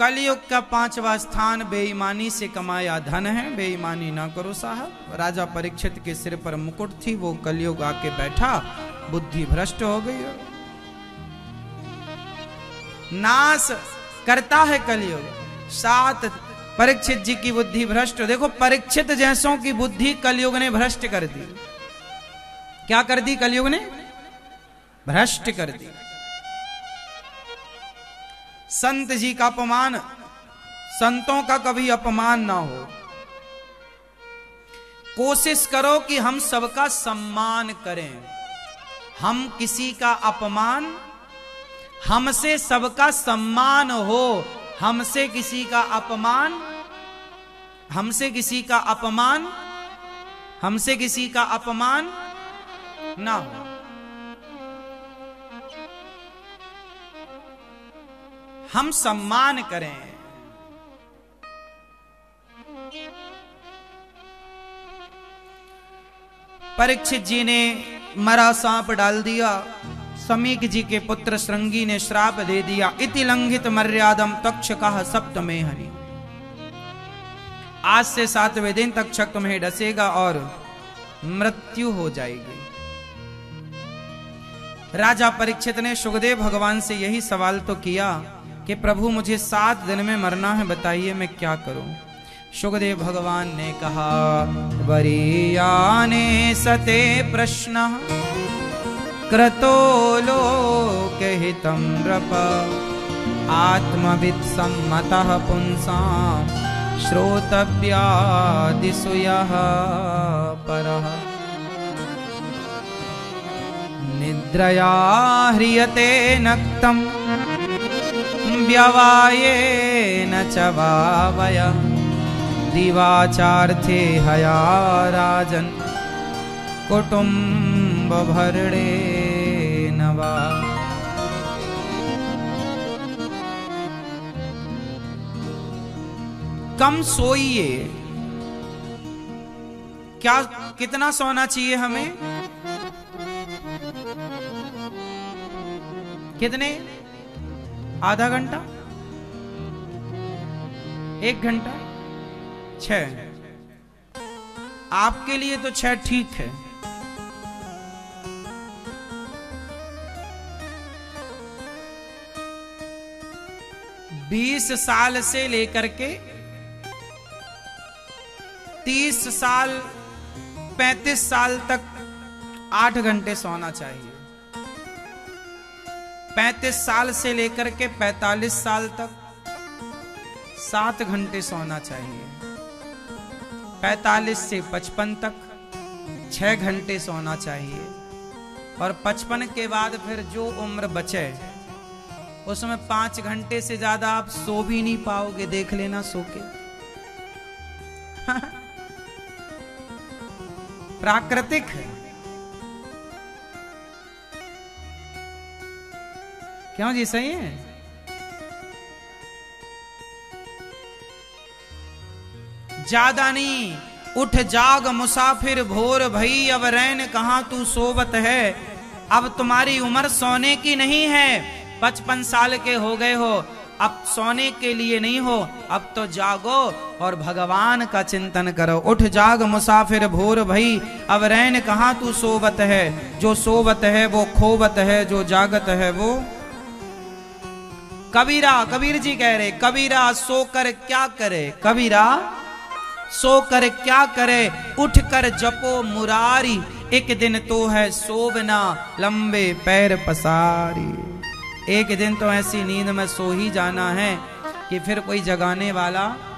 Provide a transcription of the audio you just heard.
कलयुग का 5वां स्थान बेईमानी से कमाया धन है, बेईमानी ना करो साहब। राजा परीक्षित के सिर पर मुकुट थी, वो कलयुग आके बैठा, बुद्धि भ्रष्ट हो गई। नाश करता है कलयुग। 7 परीक्षित जी की बुद्धि भ्रष्ट। देखो परीक्षित जैसों की बुद्धि कलयुग ने भ्रष्ट कर दी। क्या कर दी? कलयुग ने भ्रष्ट कर दी। संत जी का अपमान, संतों का कभी अपमान ना हो। कोशिश करो कि हम सबका सम्मान करें। हम किसी का अपमान, हमसे सबका सम्मान हो। हमसे किसी का अपमान, हमसे किसी का अपमान, हमसे किसी का अपमान ना हो। हम सम्मान करें। परीक्षित जी ने मरा सांप डाल दिया। समीक जी के पुत्र श्रृंगी ने श्राप दे दिया। इति लंघित मर्यादम तक्षकः सप्तमे हरि। आज से 7वें दिन तक्षक तुम्हें डसेगा और मृत्यु हो जाएगी। राजा परीक्षित ने सुखदेव भगवान से यही सवाल तो किया कि प्रभु मुझे 7 दिन में मरना है, बताइए मैं क्या करूं। सुखदेव भगवान ने कहा, वरीयाने सते प्रश्न क्रतो लोकहितं नृप आत्मवित् सम्मतः पुंसां श्रोतव्यादिषु यः परः निद्रया ह्रियते नक्तं व्यवायेन च वावयः दिवाचार्थे हया राजन् कुटुम्बभरणेन वा। कम सोइए। क्या कितना सोना चाहिए हमें? कितने? आधा घंटा, 1 घंटा, 6। आपके लिए तो 6 ठीक है। बीस साल से लेकर के 30 साल 35 साल तक 8 घंटे सोना चाहिए। 35 साल से लेकर के 45 साल तक 7 घंटे सोना चाहिए। 45 से 55 तक 6 घंटे सोना चाहिए। और 55 के बाद फिर जो उम्र बचे उसमें 5 घंटे से ज्यादा आप सो भी नहीं पाओगे। देख लेना सो के। प्राकृतिक है। क्यों जी? सही है। ज्यादा नहीं। उठ जाग मुसाफिर भोर भई, अब रैन कहां तू सोवत है। अब तुम्हारी उम्र सोने की नहीं है। 55 साल के हो गए हो, अब सोने के लिए नहीं हो। अब तो जागो और भगवान का चिंतन करो। उठ जाग मुसाफिर भोर भई, अब रैन कहां तू सोवत है। जो सोवत है वो खोवत है, जो जागत है वो। कबीरा, कबीर जी कह रहे, कबीरा सोकर क्या करे। कबीरा सोकर क्या करे, उठ कर जपो मुरारी। एक दिन तो है सोवना, लंबे पैर पसारी। एक दिन तो ऐसी नींद में सो ही जाना है कि फिर कोई जगाने वाला